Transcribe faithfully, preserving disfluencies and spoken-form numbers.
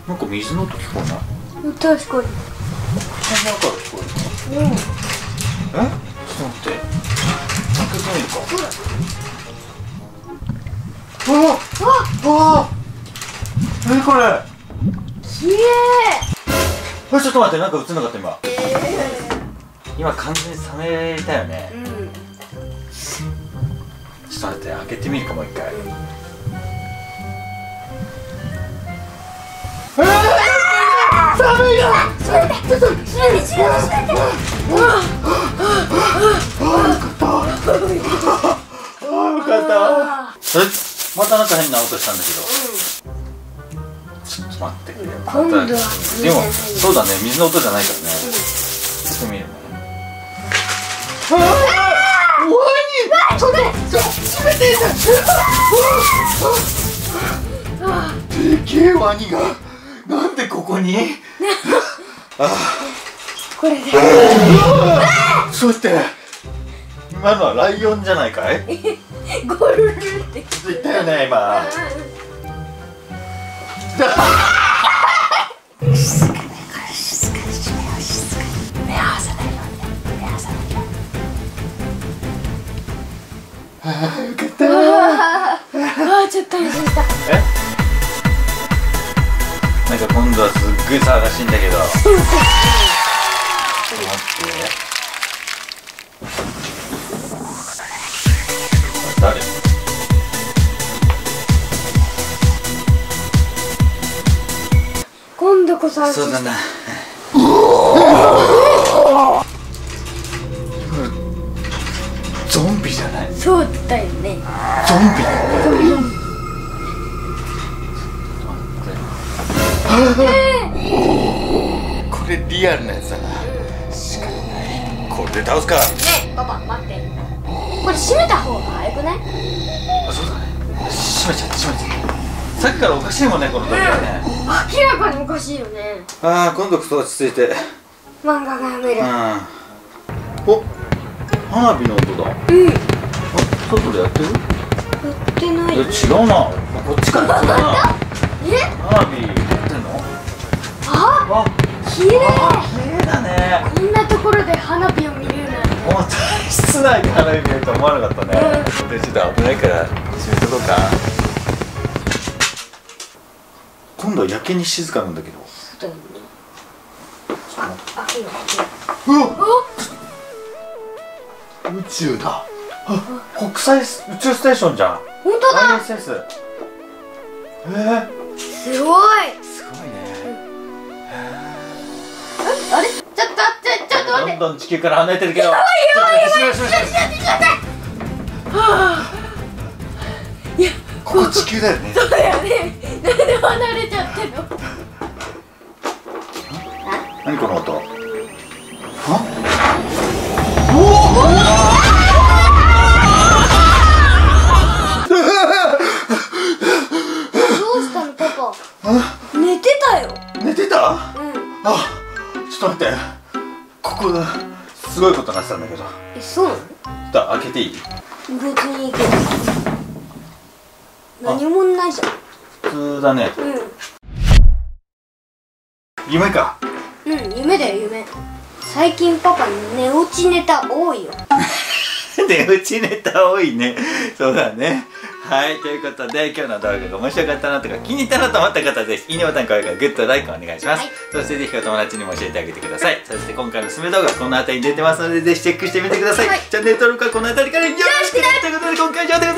なんか水の音聞こえない？ 確かに。 この中から聞こえるの？うん。え？ちょっと待って。開けてみるか。うわっ！わっ！何これ？ きれい。 あ、ちょっと待って、なんか映んなかった今。今完全にサメいたよね。うん。ちょっと待って、開けてみるかもう一回。サメが！ 閉めて！ちょっと閉めて！閉めて！閉めて！ああ、よかった。ああ、よかった。え、またなんか変な音したんだけど。ちょっと待ってくれ。 今度はでもそうだね、水の音じゃないからね。ちょっと見るね。ああ、ワニ！ちょっと閉めて！でけえワニがなんでここに？ああ、 これで。 そうやって。今のはライオンじゃないかい？ ゴルルって言ったよね今。静かだから静かにしめよう、静かに。目合わせないようにね、目合わせないように。ああ、よかった。 ああ、ちょっと安心した。 え？なんか今度はすっごい騒がしいんだけど。ちょっと待って。誰？ 今度こそ安心した。 そうだな。ゾンビじゃない？ そうだよね。 ゾンビだよね。これリアルなやつだな。仕方ない。これで倒すか。 ねえ、パパ待って。これ閉めた方が早くない？ あ、そうだね。閉めちゃって閉めちゃって。さっきからおかしいもんね、この時はね。 明らかにおかしいよね。 ああ、今度こそ落ち着いて。 漫画が読める。 うん。お、花火の音だ。 うん。 あ、外でやってる？ やってない。 え、違うな。こっちからやってるな。 え？ 花火やってんの？ あ、綺麗。 綺麗だね。 こんなところで花火を見れるなんて。 もう室内で花火見れると思わなかったね。で、ちょっと危ないから閉めとこうか。今度はやけに静かなんだけど。 そうだよね。あ、開けよう。うわ！宇宙だ。あ、国際宇宙ステーションじゃん。 本当だ。 アイエスエス。えー、 すごい。 すごいね。 あれ？ちょっとちょちょっと待って。 どんどん地球から離れてるけど。 やばいやばいやばい。 ちょっと待って、 ちょっと待って。はあ。いや、 ここ地球だよね。 そうだよね。なんで離れちゃってんの？ 何この音？あ？ どうしたのパパ？寝てたよ。 寝てた？ うん。 あ、ちょっと待って。ここだ。すごいことになってたんだけど。 え、そうなの？ だ、開けていい？ 別にいいけど。何もないじゃん。 普通だね。 うん。 夢か。 うん、夢だよ夢。最近パパ寝落ちネタ多いよ。 寝落ちネタ多いね。そうだね。はい、ということで今日の動画が面白かったなとか気に入ったなと思った方はぜひいいねボタン、高評価、グッド、ライクお願いします、はい、そしてぜひお友達にも教えてあげてください。そして今回のおすすめ動画この辺りに出てますのでぜひチェックしてみてください、はい、チャンネル登録はこの辺りからよろしくねということで今回は以上でございます。